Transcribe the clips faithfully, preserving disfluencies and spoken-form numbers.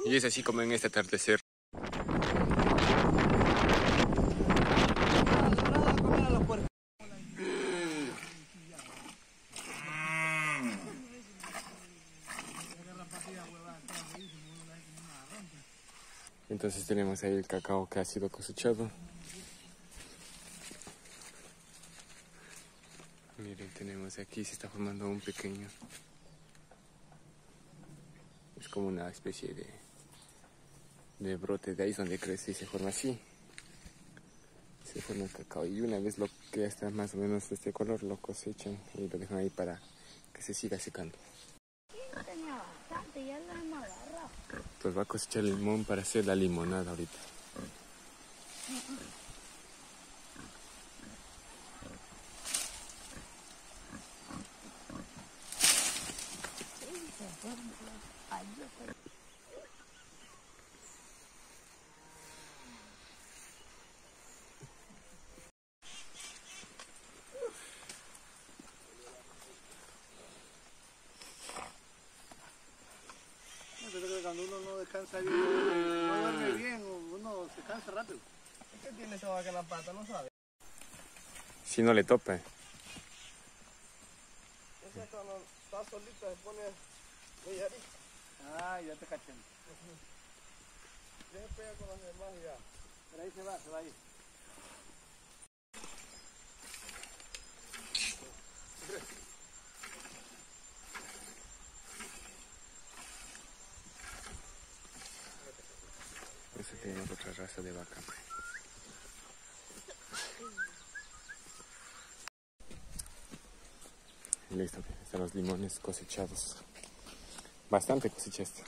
Y es así como en este atardecer. Entonces tenemos ahí el cacao que ha sido cosechado. Miren, tenemos aquí, se está formando un pequeño... Es como una especie de, de brote, de ahí es donde crece y se forma así. Se forma el cacao y una vez lo que ya está más o menos de este color lo cosechan y lo dejan ahí para que se siga secando. Pues va a cosechar el limón para hacer la limonada ahorita. Cuando uno no descansa bien, no duerme bien, uno se cansa rápido. ¿Qué tiene esa vaca en la pata? No sabe. Si no le topa. Esa cuando está solita se pone bellarita. Ah, ya te caché. Ya se pega con los demás y ya. Pero ahí se va, se va a ir. Eso tenemos otra raza de vaca. Y listo, están los limones cosechados. Bastante cosechaste.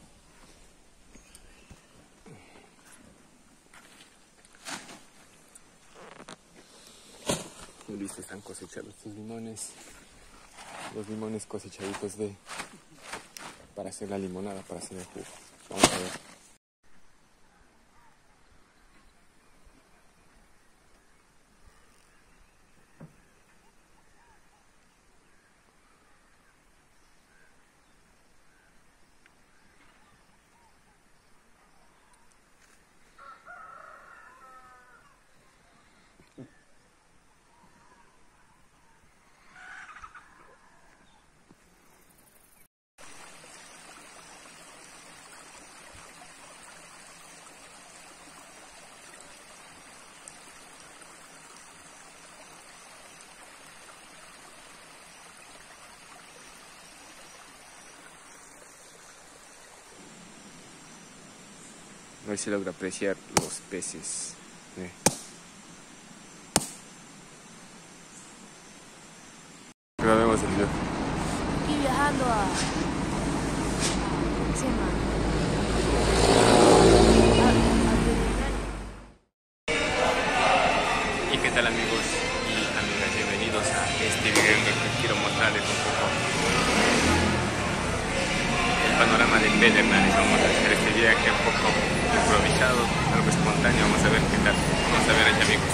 Y listo, están cosechados estos limones. Los limones cosechaditos de para hacer la limonada, para hacer el jugo. Vamos a ver. A ver si logra apreciar los peces. Eh. Grabemos el video. Aquí viajando a... Encima. ¿Y qué tal, amigos y amigas? Bienvenidos a este video en el que quiero mostrarles un poco el panorama de Pedernales. Vamos a hacer este viaje un poco improvisado, algo espontáneo. Vamos a ver qué tal. Vamos a ver allá, amigos.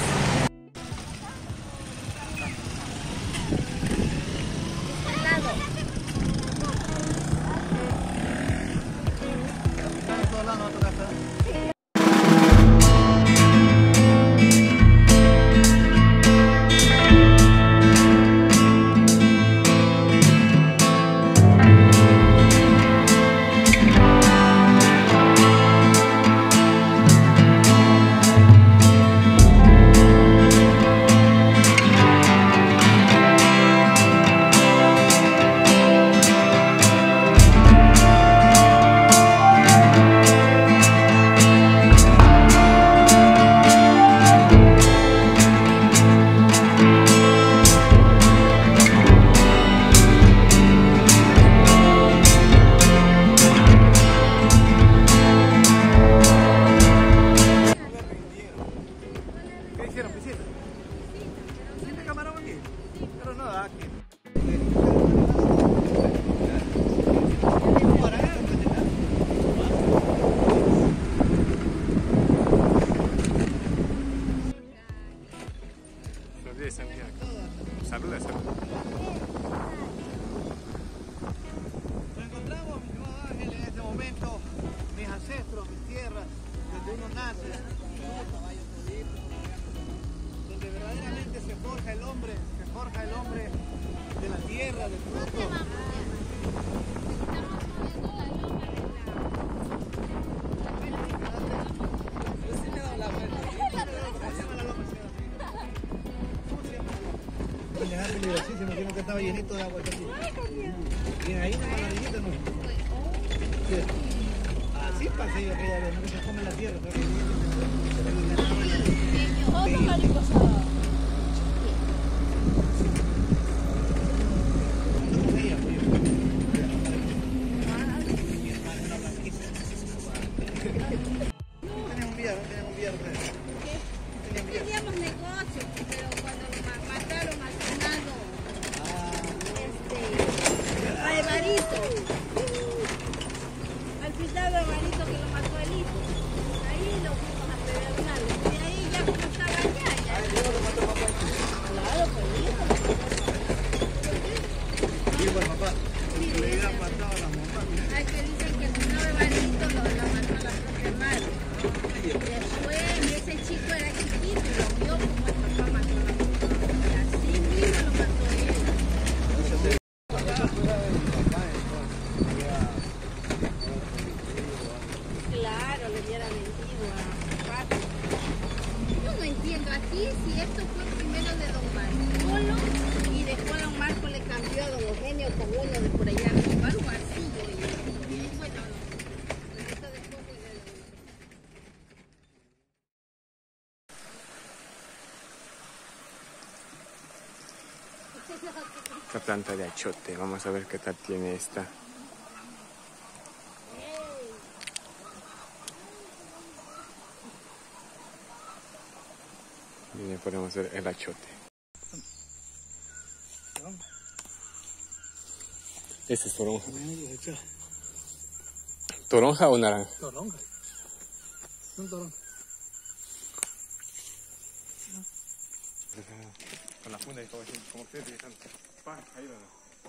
Saluda, saluda. Nos encontramos, mi estimado Ángel, en este momento mis ancestros, mis tierras, donde uno nace, donde verdaderamente se forja el hombre, se forja el hombre de la tierra, del fruto. Peligrosísimo, creo que estaba llenito de agua. Y ahí no la orillita, no. Sí. Así pasé yo aquella vez, no se come la tierra. Otro mariposa. Teníamos un billar, no teníamos un billar. Teníamos negocio, pero cuando lo ma- mataron al finado, este, a Evarito, al finado Evarito que lo mató el hijo, ahí lo fuimos a pedernal, y ahí ya como estaba allá, ya. Ah, el hijo lo mató papá. Claro, pues el hijo. Digo al papá, le habían matado a la mamá. Hay que dicen que el finado Evarito lo, lo mató a la propia madre. Después ese chico era chiquito y lo vio como el papá mató a la mamá. Y así mismo lo mató él. Claro, le hubiera vendido a Pato. Yo no entiendo aquí si esto fue primero de don Marcolo y después don Marco le cambió a don Eugenio con uno de por allá, algo así. Yo, y, y bueno, no, esto después fue de don... Esta planta de achote, vamos a ver qué tal tiene esta. Miren, podemos ver el achote. Este es toronja. ¿Toronja o naranja? Toronja. Un toronja. Con la funda y todo así, como ustedes dicen. Pa, ahí va.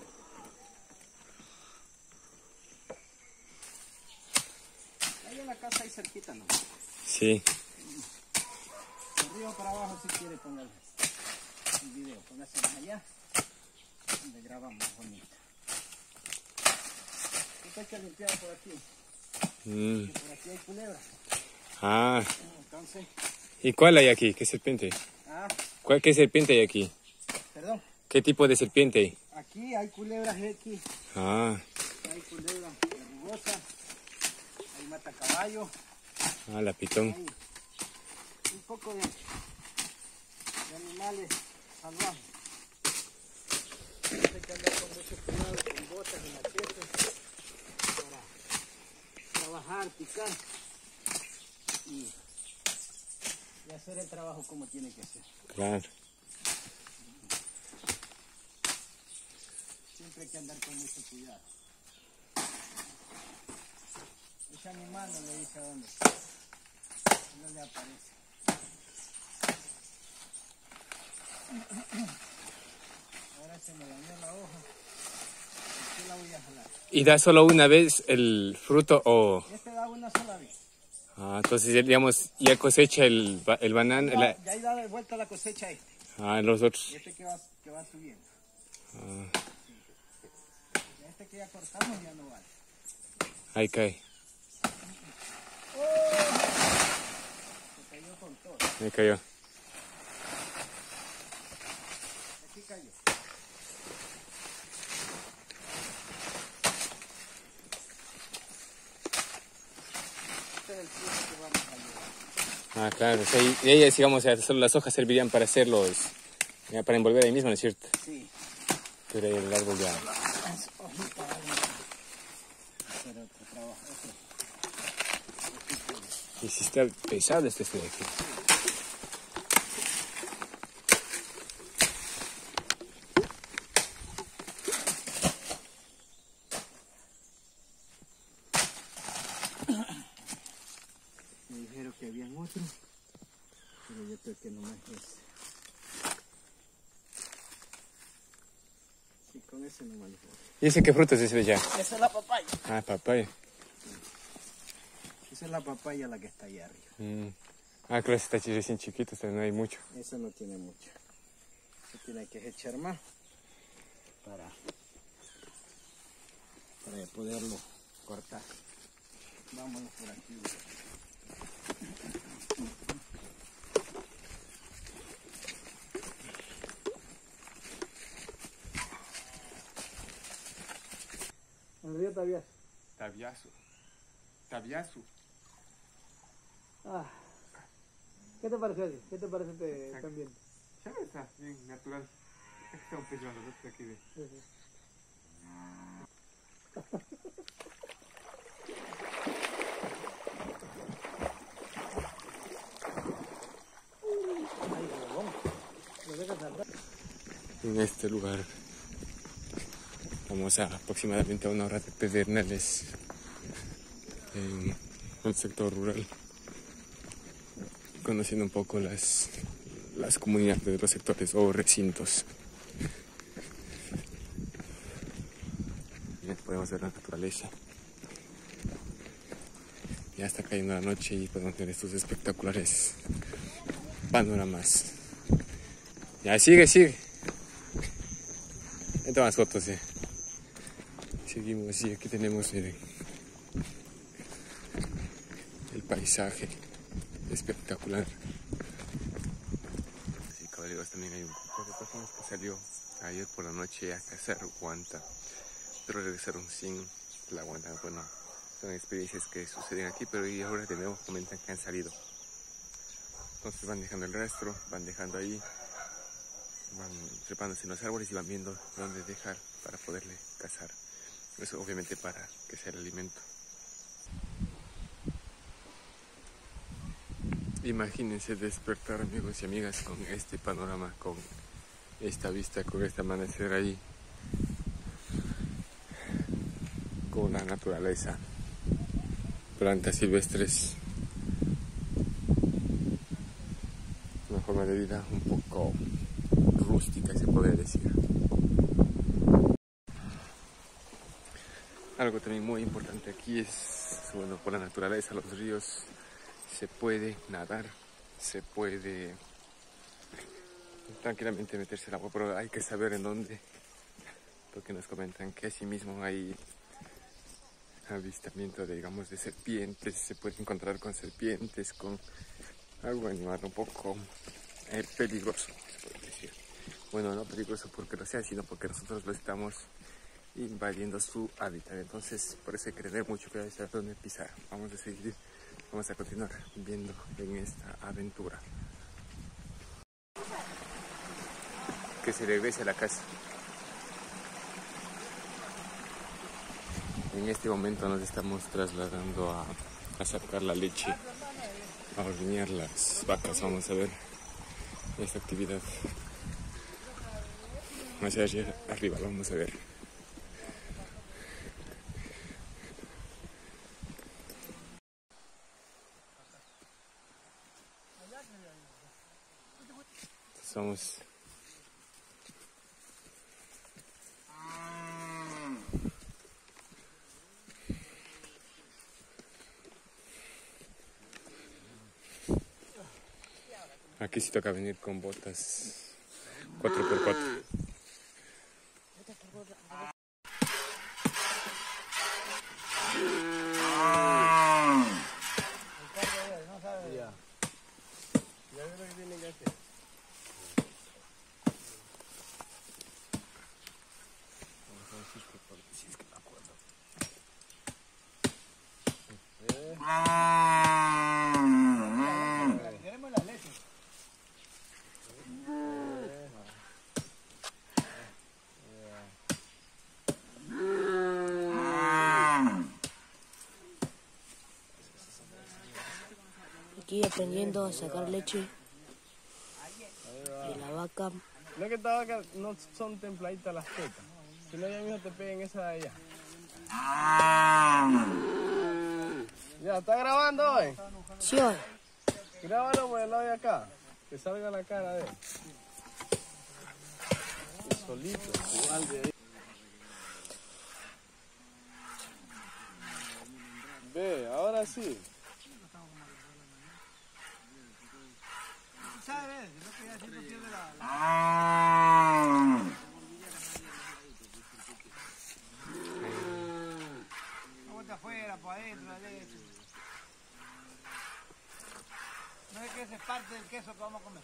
Ahí en la casa, ahí cerquita, ¿no? Sí. El río para abajo, si quiere, póngale el video. Póngase allá, donde grabamos bonito. Esto hay que limpiar por aquí. Mm. Por aquí hay culebras. Ah. Entonces, ¿Y cuál hay aquí? ¿Qué serpiente? ah, ¿Cuál, ¿Qué serpiente hay aquí? perdón. ¿Qué tipo de serpiente hay? Aquí hay culebras X, Ah. hay culebras rugosas, hay matacaballo, Ah, la pitón. hay un poco de, de animales salvajes. Hay que andar con mucho cuidado, con botas y machetes para trabajar, picar y, y hacer el trabajo como tiene que ser. Claro. Siempre hay que andar con mucho cuidado. Ese animal no le dice a dónde. No le aparece. Ahora se me dañó la hoja. Aquí la voy a jalar. ¿Y da solo una vez el fruto o...? Este da una sola vez. Ah, entonces, digamos, ya cosecha el, ba- el banano, Ya, la- ya ahí da de vuelta la cosecha este. ah, los otros. Y este que va, que va subiendo. Ah, Y este que ya cortamos ya no vale. ahí cae, Se cayó con todo. ahí cayó. Aquí cayó. Este es el fruto que vamos a llevar. Ah, claro, o sea, y y ellas, digamos, ya solo las hojas servirían para hacerlos, ya para envolver ahí mismo, ¿no es cierto? Sí. Pero el árbol ya... Las hojitas ahí. Hacer otro trabajo. Otro. Y si está pesado este de aquí. Me dijeron que habían otro, pero yo creo que no es ese. Sí, con ese no me lo puedo. ¿Y ese qué fruto es ese de allá? Esa es la papaya. Ah, papaya. Esa es la papaya la que está allá arriba. Mm. Ah, claro, está recién chiquito, no hay mucho. Esa no tiene mucho. Se tiene que echar más para, para poderlo cortar. Vámonos por aquí. El río Tabiazo. Tabiazo. Tabiazo. Ah. ¿Qué te parece así? ¿Qué te parece este ambiente? Ya está, bien, natural. Está un pez grande, ¿no? Aquí ve. Sí, sí. En este lugar vamos a aproximadamente a una hora de Pedernales en el sector rural, conociendo un poco las, las comunidades de los sectores o recintos. Ya podemos ver la naturaleza. Ya está cayendo la noche y podemos ver estos espectaculares panoramas. Ya, sigue, sigue. Ahí tomas fotos, eh. Seguimos y aquí tenemos, miren, el paisaje espectacular. Sí, caballeros, también hay un grupo de personas que salió ayer por la noche a cazar guanta, pero regresaron sin la guanta. Bueno, son experiencias que suceden aquí, pero y ahora de nuevo comentan que han salido. Entonces van dejando el rastro, van dejando ahí, van trepándose en los árboles y van viendo dónde dejar para poderle cazar. Eso obviamente para que sea el alimento. Imagínense despertar, amigos y amigas, con este panorama, con esta vista, con este amanecer ahí, con la naturaleza, plantas silvestres, una forma de vida un poco rústica, se podría decir. Algo también muy importante aquí es, bueno, por la naturaleza, los ríos, se puede nadar, se puede tranquilamente meterse al agua, pero hay que saber en dónde, porque nos comentan que así mismo hay avistamiento de, digamos, de serpientes, se puede encontrar con serpientes, con algo animal un poco eh, peligroso, se puede decir. Bueno, no peligroso porque lo sea, sino porque nosotros lo estamos invadiendo su hábitat. Entonces, por eso hay que tener mucho cuidado de saber dónde pisar. Vamos a seguir, vamos a continuar viendo en esta aventura. Que se regrese a la casa. En este momento nos estamos trasladando a, a sacar la leche, a ordeñar las vacas. Vamos a ver esta actividad. Más allá arriba, vamos a ver. Somos aquí sí toca venir con botas cuatro por cuatro. Aquí aprendiendo a sacar leche de la vaca. No es que esta vaca no son templaditas las tetas, sino ya mismo te peguen esa de allá. Ya, ¿está grabando hoy? Sí, hoy. Grábalo por el lado de acá, que salga la cara de él. Y solito, igual de ahí. Ve, ahora sí. Bota afuera, para adentro, la leche. No es que esa es parte del queso que vamos a comer.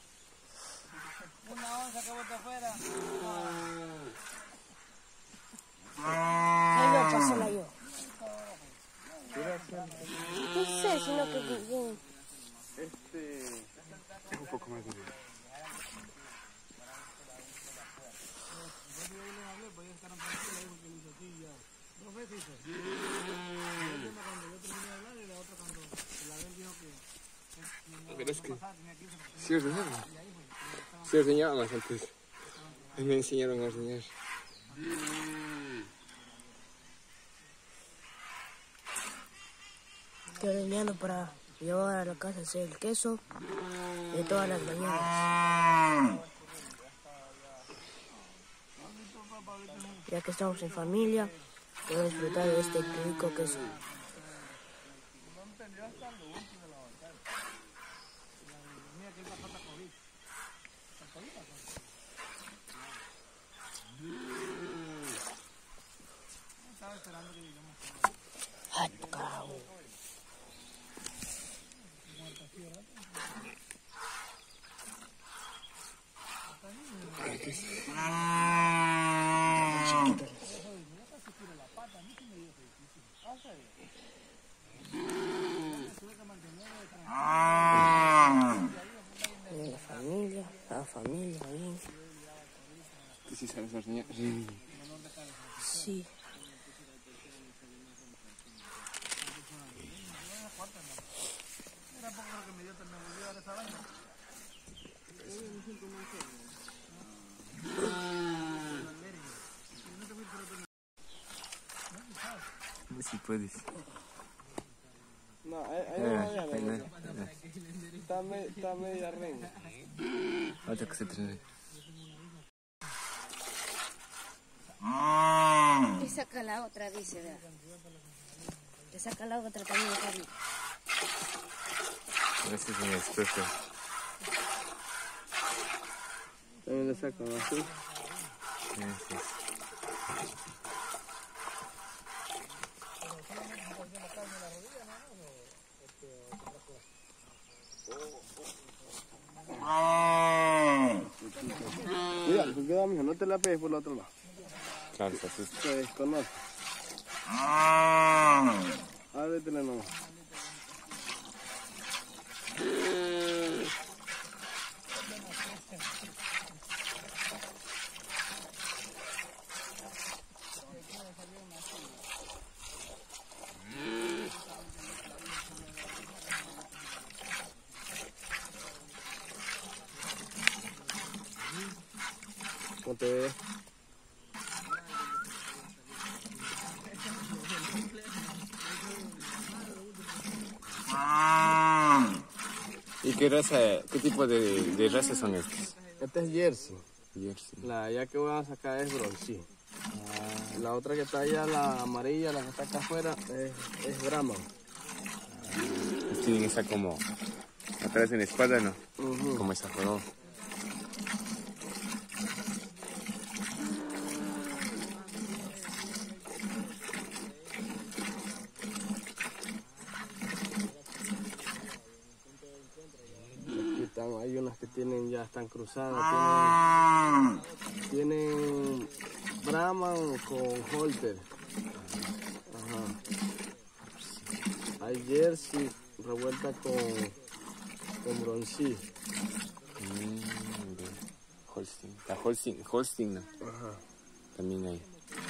Una onza que bota afuera. Ahí no, pásala yo. No sé, sino que... que- Este... Un poco más de vida. Pero es que... Sí ordeñaban. Sí ordeñábamos antes. A mí me enseñaron a ordeñar. Estoy ordeñando para llevar a la casa a hacer el queso de todas las mañanas. Ya que estamos en familia, quiero disfrutar de este rico queso. Ay, carajo. La familia, la familia, bien. ¿Tú sí sabes ordeñar? Sí. Sí puedes. No, ahí, ahí Eh, no vaya, ahí no, no. eh. Está, me, está media reina. Ahorita que se trae. Y saca la otra, dice, vea. Te saca la otra también, Cari. Ese es un experto. También le sacan así. Ese es. Mira, cuidado, mijo, no te la pegues por el otro lado. Claro, se asusta. Se desconoce. Ábretela nomás. ¿Cómo te ves? ¿Y qué raza, qué tipo de, de razas son estas? Este es Jersey. Jersey. La ya que voy a sacar es Bronzy. Ah, la otra que está allá, la amarilla, la que está acá afuera, es, es Brahman. Pues tienen esa como atrás en la espalda, ¿no? Ujú. Como esa color. Aquí están, hay unas que tienen, ya están cruzadas, tienen, tienen Brahman con Holter. Ajá. Hay Jersey revuelta con, con Bronzy. Mm, de Holstein. La Holstein, Holstein, ¿no? Ajá. También hay.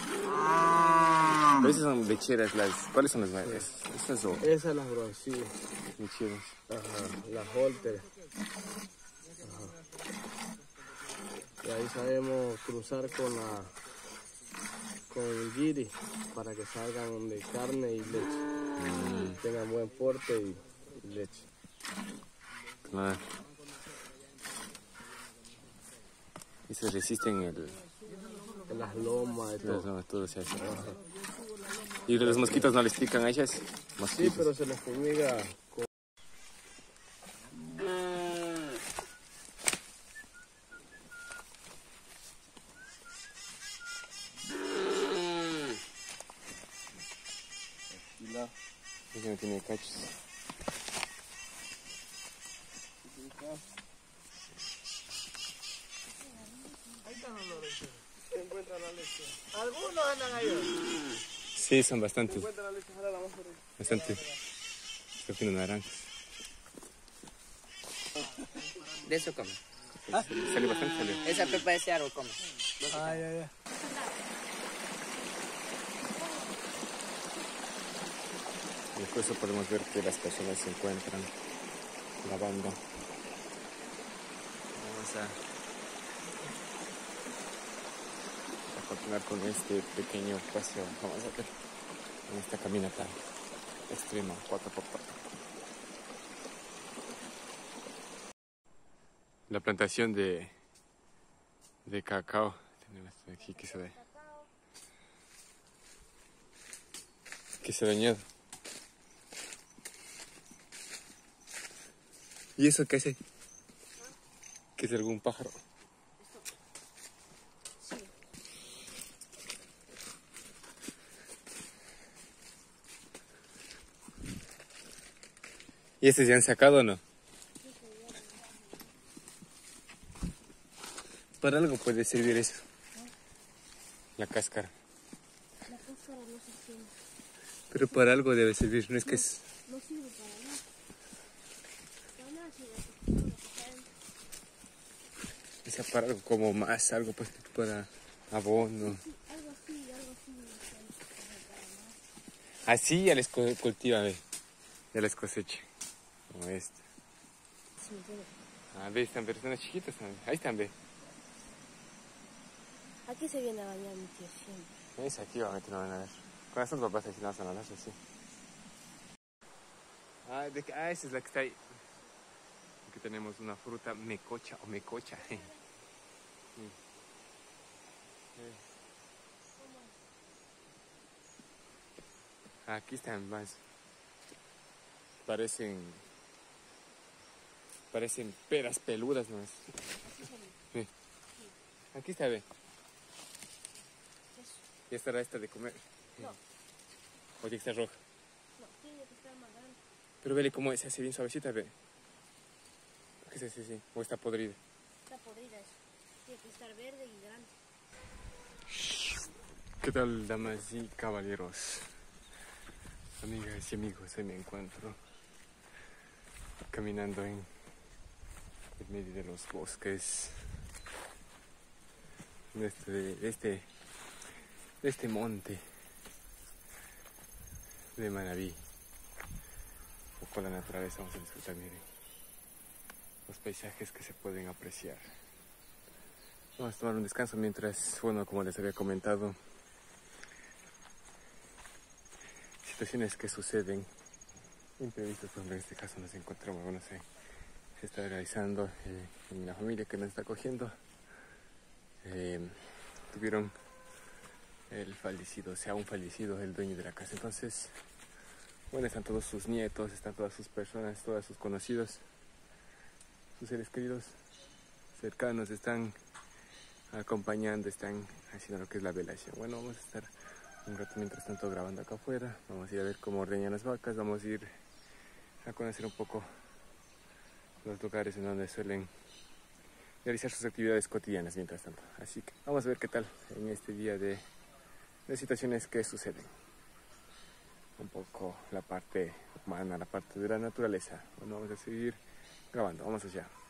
Pero esas son lecheras, las. ¿Cuáles son las varias? Estas son Esas son las Bronzy. lecheras. Ajá, las Holter. Ajá. Y ahí sabemos cruzar con la con el Giri para que salgan de carne y leche. Mm, Tengan buen porte y, y leche. claro. Y se resisten el. En las lomas y todo. Todo, todo se hace. ¿Y los mosquitos no les pican a ellas? Sí, Mosquitos. pero se les fumiga con... Ese no tiene cachos. Ahí están los loros. Se encuentra la leche. Algunos andan ahí. Sí, son bastantes. Se encuentra la leche, ojalá la vamos a ver. Bastante. Estoy viendo naranjas. De eso come. ¿Ah? Sale bastante, salió. Esa pepa de ese árbol come. Ah, ya, ya. Después podemos ver que las personas se encuentran lavando. Vamos a, a continuar con este pequeño paseo. Vamos a ver en esta caminata extrema cuatro por cuatro. La plantación de, de cacao. Tenemos aquí que se ve. Que se ha dañado. ¿Y eso qué hace? ¿Qué es algún pájaro? Sí. ¿Y este se han sacado o no? Para algo puede servir eso. La cáscara. La cáscara no se tiene. Pero para algo debe servir, no es que es... No sirve para nada. Para nada sirve. O sea, para algo como más, algo pues para abono. Sí, algo así, algo así. Así ya les co- cultiva, ve. Ya les cosecha. Como este. Sí, pero Ah, ve, están personas chiquitas también. Ahí están, ve. aquí se viene a bañar mi tío siempre. Es aquí va a meter a ver. Con estos papás aquí no van a nadar así. Ah, de, ah, esa es la que está ahí. Aquí tenemos una fruta mecocha o mecocha. Sí. Aquí están más. Parecen. Parecen peras peludas más. Sí. Aquí está, ve. Ya estará esta de comer. No. O ya está roja. No, tiene que estar más grande. Pero vele cómo se hace bien suavecita, ve. ¿Qué es ese? Sí. O está podrida. Está podrida eso. Tiene que estar verde y grande. ¿Qué tal, damas y caballeros? Amigas y amigos, hoy me encuentro caminando en en medio de los bosques de este, de este, de este monte de Manabí. Un poco la naturaleza, vamos a disfrutar, miren, los paisajes que se pueden apreciar. Vamos a tomar un descanso mientras, bueno, como les había comentado, situaciones que suceden imprevistas, por ejemplo, en este caso nos encontramos, bueno, se, se está realizando eh, en la familia que nos está acogiendo. Eh, tuvieron el fallecido, o sea, un fallecido, el dueño de la casa. Entonces, bueno, están todos sus nietos, están todas sus personas, todos sus conocidos, sus seres queridos, cercanos, están acompañando, están haciendo lo que es la velación. Bueno, vamos a estar un rato mientras tanto grabando acá afuera. Vamos a ir a ver cómo ordeñan las vacas, vamos a ir a conocer un poco los lugares en donde suelen realizar sus actividades cotidianas mientras tanto. Así que vamos a ver qué tal en este día de, de situaciones que suceden. Un poco la parte humana, la parte de la naturaleza. Bueno, vamos a seguir grabando, vamos allá.